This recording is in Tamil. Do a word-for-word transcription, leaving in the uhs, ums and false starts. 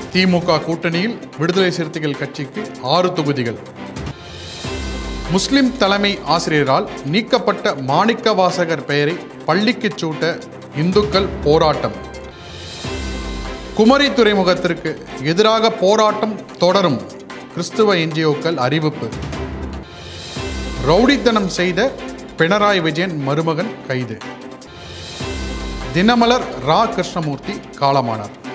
திமுக கூட்டணியில் விடுதலை சிறுத்தைகள் கட்சிக்கு ஆறு தொகுதிகள். முஸ்லிம் தலைமை ஆசிரியரால் நீக்கப்பட்ட மாணிக்கவாசகர் பெயரை பள்ளிக்கு சூட்ட இந்துக்கள் போராட்டம். குமரி துறைமுகத்திற்கு எதிராக போராட்டம் தொடரும் கிறிஸ்துவ என்ஜிஓக்கள் அறிவிப்பு. ரவுடித்தனம் செய்த பினராயி விஜயன் மருமகன் கைது. தினமலர் ரா கிருஷ்ணமூர்த்தி காலமானார்.